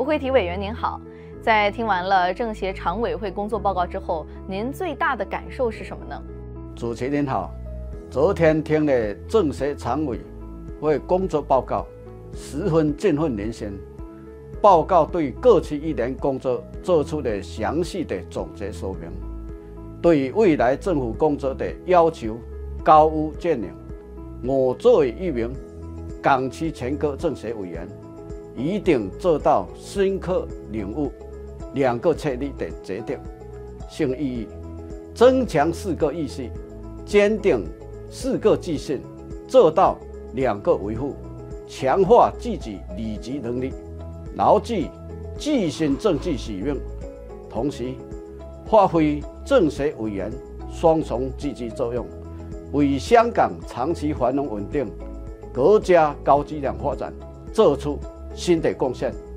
慧提委员您好，在听完了政协常委会工作报告之后，您最大的感受是什么呢？ 主席您好，昨天听了政协常委会工作报告，十分振奋人心。报告对过去1年工作做出了详细的总结说明，对于未来政府工作的要求高屋建瓴。我作为一名港区全国政协委员，一定做到深刻领悟2个策略的决定性意义，增强4个意识，坚定4个自信，做到2个维护，强化自己履职能力，牢记具身政治使命，同时发挥政协委员双重积极作用，为香港长期繁荣稳定、国家高质量发展做出新的贡献。